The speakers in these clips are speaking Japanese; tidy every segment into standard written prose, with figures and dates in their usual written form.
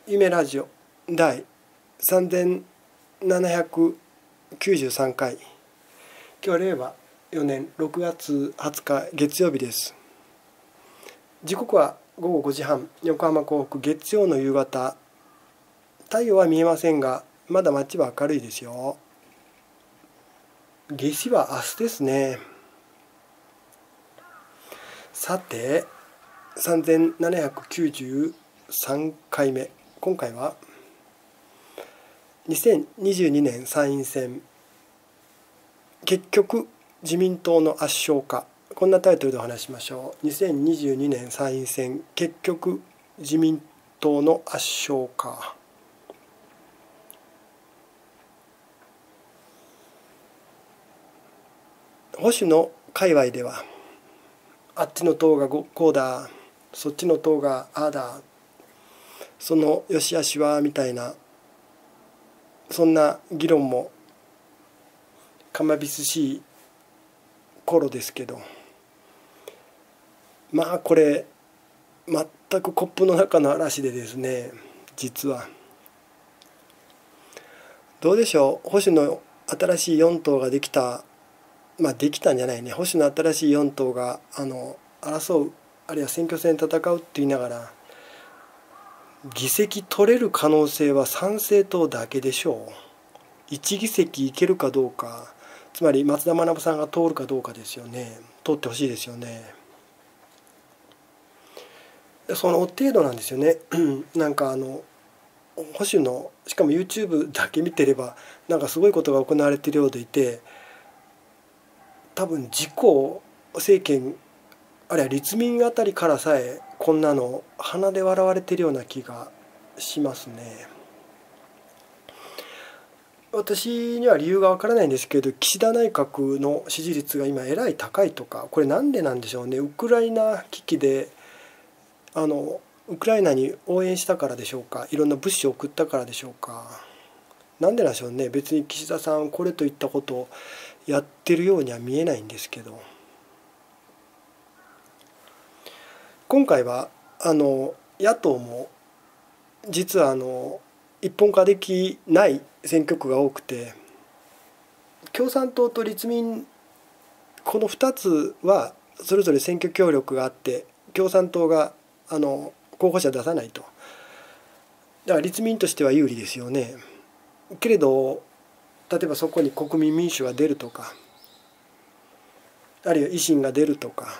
夢ラジオ第3793回。今日は令和4年6月20日月曜日です。時刻は午後5時半、横浜港北、月曜の夕方。太陽は見えませんが、まだ街は明るいですよ。夏至は明日ですね。さて、3793回目。今回は2022年参院選、結局自民党の圧勝か、こんなタイトルでお話しましょう。2022年参院選、結局自民党の圧勝か。保守の界隈では、あっちの党がこうだ、そっちの党がああだ、その良し悪しはみたいな、そんな議論もかまびすしい頃ですけど、まあこれ全くコップの中の嵐でですね、実はどうでしょう。保守の新しい4党ができた、できたんじゃないね、保守の新しい4党が争う、あるいは選挙戦戦うって言いながら、議席取れる可能性は参政党だけでしょう。1議席いけるかどうか、つまり松田学さんが通るかどうかですよね。通ってほしいですよね。その程度なんですよね。なんか保守の、しかも YouTube だけ見てればなんかすごいことが行われているようでいて、多分自公政権、あるいは立民あたりからさえこんなの鼻で笑われているような気がしますね。私には理由がわからないんですけど、岸田内閣の支持率が今えらい高いとか、これなんでなんでしょうね。ウクライナ危機でウクライナに応援したからでしょうか、いろんな物資を送ったからでしょうか、なんでなんでしょうね。別に岸田さんこれといったことをやってるようには見えないんですけど、今回は野党も実は一本化できない選挙区が多くて、共産党と立民、この2つはそれぞれ選挙協力があって、共産党が候補者出さないと、だから立民としては有利ですよね。けれど例えばそこに国民民主が出るとか、あるいは維新が出るとか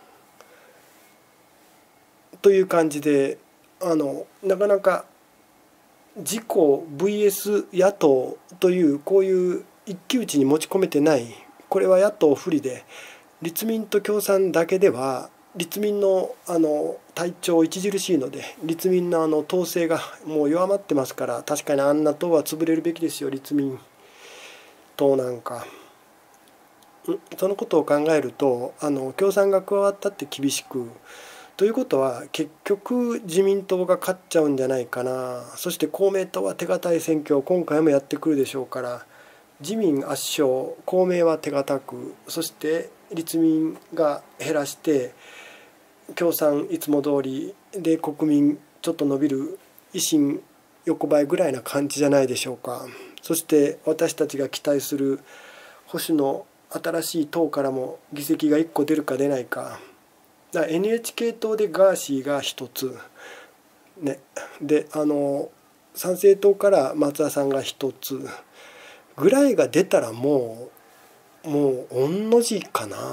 という感じで、なかなか自公 VS 野党というこういう一騎打ちに持ち込めてない。これは野党不利で、立民と共産だけでは立民の体調著しいので、立民の統制がもう弱まってますから、確かにあんな党は潰れるべきですよ、立民党なんか。そのことを考えると共産が加わったって厳しく、ということは結局自民党が勝っちゃうんじゃないかな。そして公明党は手堅い選挙を今回もやってくるでしょうから、自民圧勝、公明は手堅く、そして立民が減らして共産いつも通りで、国民ちょっと伸びる、維新横ばいぐらいな感じじゃないでしょうか。そして私たちが期待する保守の新しい党からも議席が1個出るか出ないか。だから NHK 党でガーシーが1つ、ね、で参政党から松田さんが1つぐらいが出たらもう御の字かな。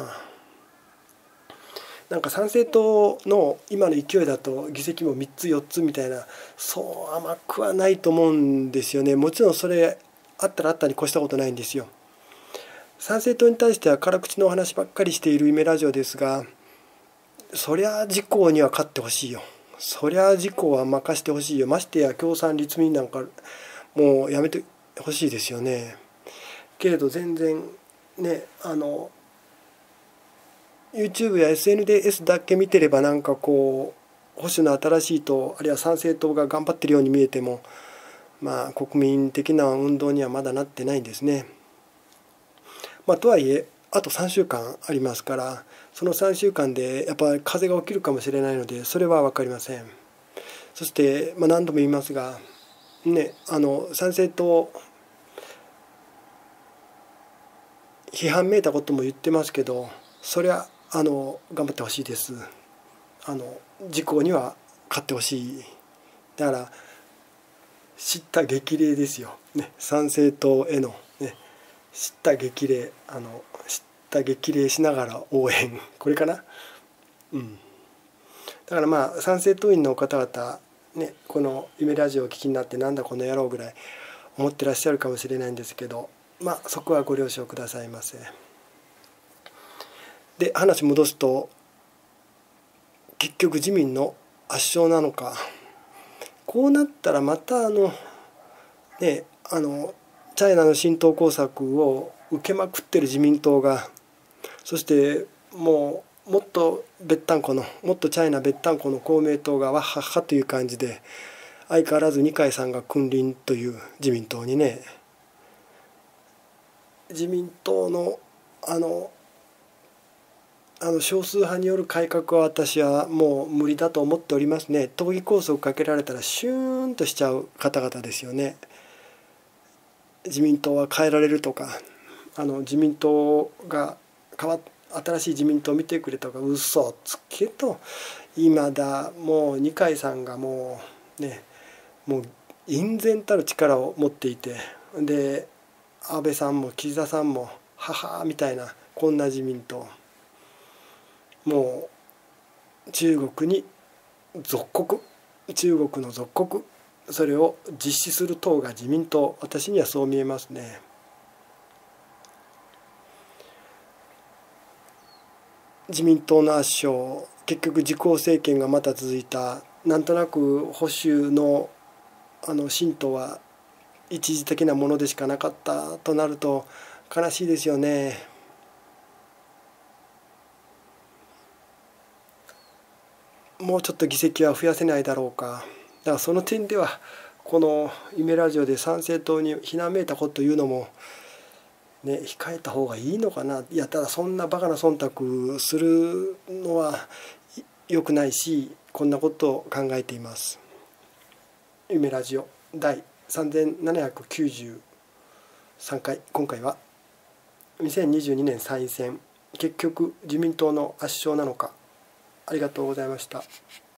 なんか参政党の今の勢いだと議席も3つ4つみたいな、そう甘くはないと思うんですよね。もちろんそれあったらあったに越したことないんですよ。参政党に対しては辛口のお話ばっかりしている夢ラジオですが、そりゃ自公には勝ってほしいよ。そりゃ自公は任してほしいよ。ましてや共産立民なんかもうやめてほしいですよね。けれど全然ね、YouTube や SNS だけ見てればなんかこう保守の新しい党、あるいは参政党が頑張ってるように見えても、国民的な運動にはまだなってないんですね。とはいえあと3週間ありますから、その3週間でやっぱり風が起きるかもしれないので、それは分かりません。 そして、何度も言いますがね、参政党批判めいたことも言ってますけど、そりゃ頑張ってほしいです。自公には勝ってほしい。だから叱咤激励ですよ、ね、参政党への、ね、叱咤激励叱咤激励しながら応援これかな。だから参政党員の方々ね、この夢ラジオをお聞きになってなんだこの野郎ぐらい思ってらっしゃるかもしれないんですけど、そこはご了承くださいませ。で話戻すと、結局自民の圧勝なのか。こうなったらまたチャイナの浸透工作を受けまくってる自民党が、そしてもっとべったんこのもっとチャイナべったんこの公明党がわっはっはという感じで、相変わらず二階さんが君臨という自民党にね、自民党の少数派による改革は私はもう無理だと思っておりますね。党議拘束かけられたらシューンとしちゃう方々ですよね。自民党は変えられるとか、自民党が新しい自民党を見てくれとか、嘘つけと。今だもう二階さんがもう隠然たる力を持っていて、で安倍さんも岸田さんも母みたいな、こんな自民党、もう中国に属国、中国の属国、それを実施する党が自民党、私にはそう見えますね。自民党の圧勝、結局自公政権がまた続いた。なんとなく保守の新党は一時的なものでしかなかったとなると悲しいですよね。もうちょっと議席は増やせないだろうか。だからその点ではこの夢ラジオで参政党にひらめいたこと言うのもね、控えた方がいいのかな。いや、ただそんなバカな忖度するのは良くないし、こんなことを考えています。夢ラジオ第3793回、今回は2022年参院選、結局自民党の圧勝なのか。ありがとうございました。